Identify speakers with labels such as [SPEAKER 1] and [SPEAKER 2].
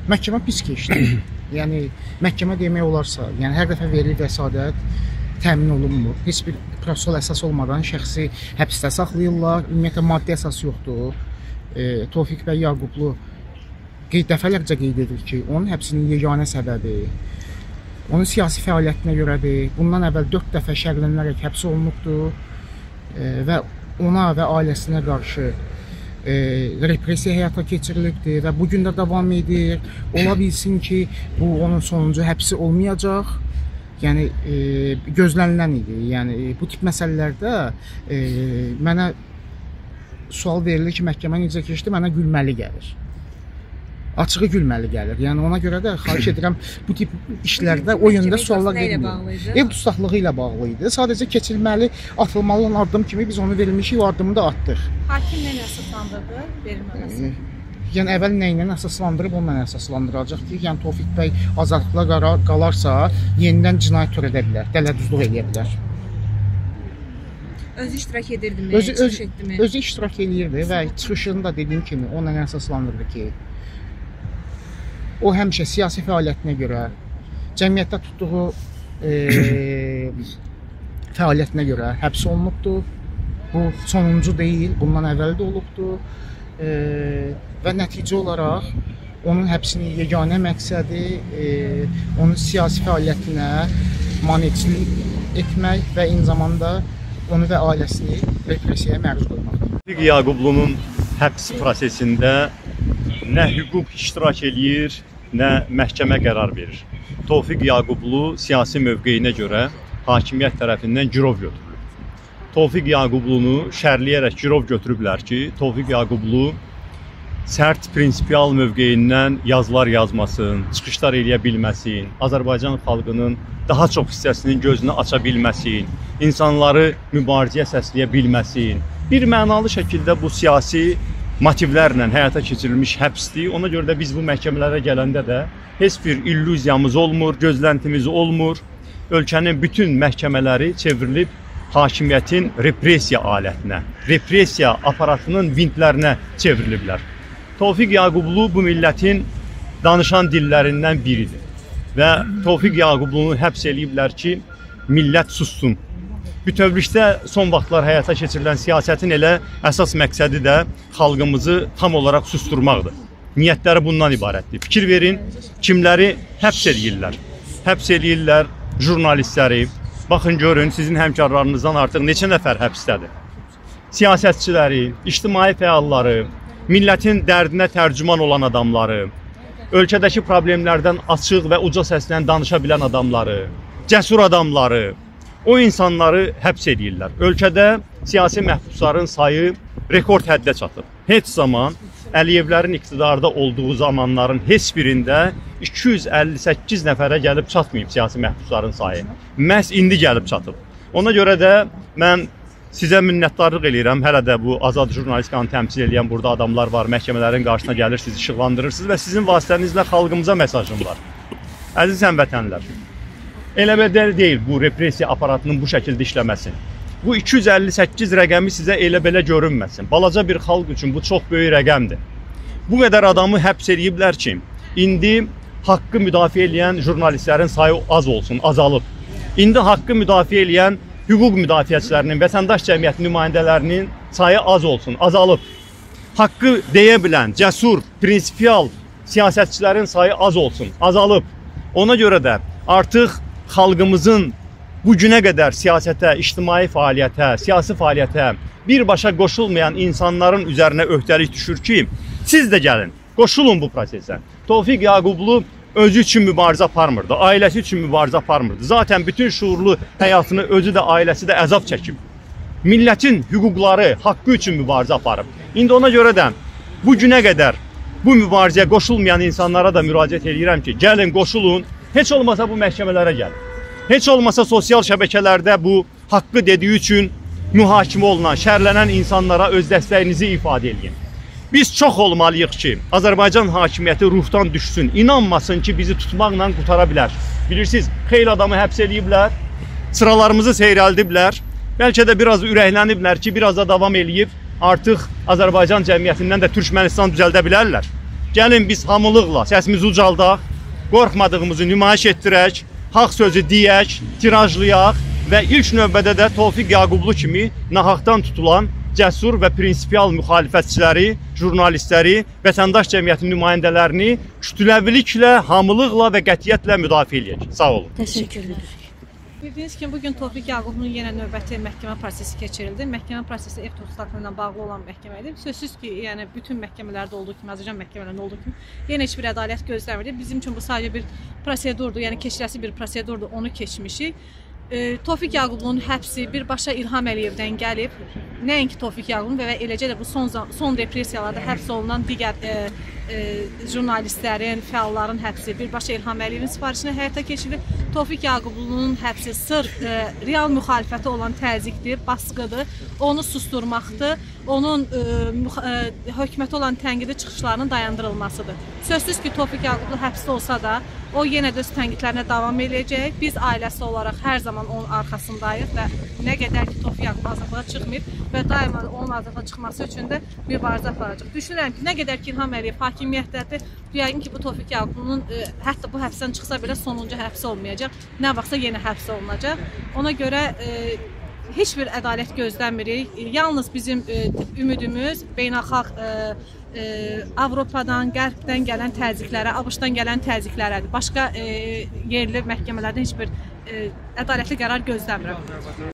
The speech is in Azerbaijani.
[SPEAKER 1] Məhkəmə pis keçdi. Yəni məhkəmə demək olarsa, yəni hər dəfə verilir vəsadət təmin olunmur. Heç bir prosessual əsas olmadan şəxsi həbsdə saxlayırlar. Ümumiyyətlə maddi əsas yoxdur. Tofiq bəy Yaqublu dəfələrcə qeyd edir ki, onun həbsinin yeganə səbəbi onun siyasi fəaliyyətinə görədir. Bundan əvvəl 4 dəfə şərhlənərək həbs olunubdur və ona və ailəsinə qarşı repressiya həyata keçirilibdir və bugün də davam edir. Ola bilsin ki, bu onun sonuncu həbsi olmayacaq. Yəni gözlənilən idi. Yəni bu tip məsələlərdə mənə sual verilir ki, məhkəmə necə keçdi, mənə gülməli gəlir. Açığı gülməli gəlir. Yəni ona görə də xahiş edirəm bu tip işlərdə o yöndə suallar vermir. Ev dustaqlığı ilə bağlı idi. Sadəcə keçilməli, atılmalı olan addım kimi biz onu verilmişik, o addımı da atdıq.
[SPEAKER 2] Hakim nə əsaslandırdı verilməməsi?
[SPEAKER 1] Yəni əvvəl nə ilə əsaslandırıb, onunla əsaslandıracaq ki, yəni Tofiq bəy azadlıqla qalarsa, yenidən cinayət törədə bilər, dələduzluq edə bilər.
[SPEAKER 2] Özü iştirak edirdimi?
[SPEAKER 1] Özü iştirak edirdi və çıxışında dediyim kimi onunla əsaslandırdı ki, o həmişə siyasi fəaliyyətinə görə, cəmiyyətdə tutduğu fəaliyyətinə görə həbs olunubdur. Bu sonuncu deyil, bundan əvvəl də olubdur. Və nəticə olaraq onun həbsinin yeganə məqsədi onun siyasi fəaliyyətinə maneçilik etmək və eyni zamanda onu və ailəsini repressiyaya məruz qoymaq.
[SPEAKER 3] Tofiq Yaqublunun həbs prosesində nə hüquq iştirak eləyir, nə məhkəmə qərar verir. Tofiq Yaqublu siyasi mövqeyinə görə hakimiyyət tərəfindən girov götürülür. Tofiq Yaqublunu şərləyərək girov götürüblər ki, Tofiq Yaqublu sərt prinsipial mövqeyindən yazılar yazmasın, çıxışlar eləyə bilməsin, Azərbaycan xalqının daha çox hissəsinin gözünü aça bilməsin, insanları mübarizəyə səsləyə bilməsin. Bir mənalı şəkildə bu siyasi motivlərlə həyata keçirilmiş həbsdir. Ona görə də biz bu məhkəmələrə gələndə də heç bir illüziyamız olmur, gözləntimiz olmur. Ölkənin bütün məhkəmələri çevrilib hakimiyyətin repressiya alətinə, repressiya aparatının vintlərinə çevriliblər. Tofiq Yaqublu bu millətin danışan dillərindən biridir və Tofiq Yaqublunu həbs eləyiblər ki, millət sussun. Bütövlükdə son vaxtlar həyata keçirilən siyasətin elə əsas məqsədi də xalqımızı tam olaraq susturmaqdır. Niyyətləri bundan ibarətdir. Fikir verin, kimləri həbs eləyirlər? Həbs eləyirlər jurnalistləri. Baxın, görün, sizin həmkarlarınızdan artıq neçə nəfər həbsdədir? Siyasətçiləri, ictimai fəalları, millətin dərdinə tərcüman olan adamları, ölkədəki problemlərdən açıq və uca səslə danışa bilən adamları, cəsur adamları, o insanları həbs edirlər. Ölkədə siyasi məhbusların sayı rekord həddə çatıb. Heç zaman Əliyevlərin iqtidarda olduğu zamanların heç birində 258 nəfərə gəlib çatmayıb siyasi məhbusların sayı. Məhz indi gəlib çatıb. Ona görə də mən sizə minnətdarlıq eləyirəm. Hələ də bu azad jurnalistikanı təmsil edən burada adamlar var. Məhkəmələrin qarşısına gəlirsiniz, işıqlandırırsınız və sizin vasitənizlə xalqımıza mesajım var. Əziz həmvətənlər, elə belə deyil bu repressiya aparatının bu şəkildə işləməsi. Bu 258 rəqəmi sizə elə belə görünməsin. Balaca bir xalq üçün bu çox böyük rəqəmdir. Bu qədər adamı həbs ediblər ki, indi haqqı müdafiə edən jurnalistlərin sayı az olsun, azalıb. İndi haqqı müdafiə edən hüquq müdafiəçilərinin, vətəndaş cəmiyyəti nümayəndələrinin sayı az olsun, azalıb. Haqqı deyə bilən, cəsur, prinsipial siyasətçilərin sayı az olsun, azalıb. Ona görə də artıq xalqımızın bu günə qədər siyasətə, ictimai fəaliyyətə, siyasi fəaliyyətə birbaşa qoşulmayan insanların üzərinə öhdəlik düşür ki, siz də gəlin, qoşulun bu prosesə. Tofiq Yaqublu özü üçün mübarizə aparmırdı, ailəsi üçün mübarizə aparmırdı. Zaten bütün şuurlu həyatını özü də, ailəsi də əzab çəkib. Millətin hüquqları, haqqı üçün mübarizə aparıb. İndi ona görə də bu günə qədər bu mübarizəyə qoşulmayan insanlara da müraciət edirəm ki, gəlin, qoşulun, heç olmasa bu məhkəmələrə gəlin. Heç olmasa sosial şəbəkələrdə bu haqqı dediyi üçün mühakimə olunan, şərlənən insanlara öz dəstəyinizi ifadə edin. Biz çox olmalıyıq ki, Azərbaycan hakimiyyəti ruhdan düşsün, inanmasın ki, bizi tutmaqla qutara bilər. Bilirsiniz, xeyli adamı həbs ediblər, sıralarımızı seyrəldiblər, bəlkə də biraz ürəkləniblər ki, biraz da davam eləyib, artıq Azərbaycan cəmiyyətindən də Türkmənistan düzəldə bilərlər. Gəlin biz hamılıqla səsimizi ucaldaq, qorxmadığımızı nümayiş etdirək, haqq sözü deyək, tirajlayaq və ilk növbədə də Tofiq Yaqublu kimi nahaqdan tutulan cəsur və prinsipial müxalifətçiləri, jurnalistləri, vətəndaş cəmiyyətin nümayəndələrini kütləviliklə, hamılıqla və qətiyyətlə müdafiə edək. Sağ olun.
[SPEAKER 2] Təşəkkürlər. Bildiyiniz kimi bugün Tofiq Yaqublunun yenə növbəti məhkəmə prosesi keçirildi. Məhkəmə prosesi ev tutsağı ilə bağlı olan məhkəmə idi. Sözsüz ki, yəni bütün məhkəmələrdə olduğu kimi, Azərbaycan məhkəmələrində olduğu kimi yenə heç bir ədalət gözləmirdi. Bizim üçün bu sadəcə bir prosedurdur, yəni keçiləsi bir prosedurdur, onu keçmişik. Tofiq Yaqublunun həbsi birbaşa İlham Əliyevdən gəlib. Nəinki Tofiq Yaqublunun və eləcə də bu son repressiyalarda həbs olunan digər jurnalistlərin, fəalların həbsi birbaşa İlham Əliyevin sifarişinə həyata keçirilir. Tofiq Yaqublunun həbsi sırf real müxalifəti olan təzyiqdir, basqıdır, onu susturmaqdır, onun hökumətə olan tənqidi çıxışlarının dayandırılmasıdır. Sözsüz ki, Tofiq Yaqublu həbsdə olsa da, o yenə də öz tənqidlərinə davam edəcək. Biz ailəsi olaraq hər zaman onun arxasındayıq və nə qədər ki, Tofiq Yaqublu azadlığa çıxmayıb və daima onun azadlığa çıxması üçün də mübarizə aparacaq. Düşünürəm ki, nə qədər ki, İlham Əliyev hakimiyyətdədir, yəqin ki, bu Tofiq Yaqublunun hətta bu həbsdən çıxsa belə sonuncu həbs olmayacaq. Nə vaxtsa yenə həbs olunacaq. Ona görə heç bir ədalət gözləmirik. Yalnız bizim ümidimiz beynəlxalq Avropadan, Qərbdən gələn təzyiqlərə, ABŞ-dan gələn təzyiqlərədir. Başqa yerli məhkəmələrdən heç bir ədalətli qərar gözləmirəm.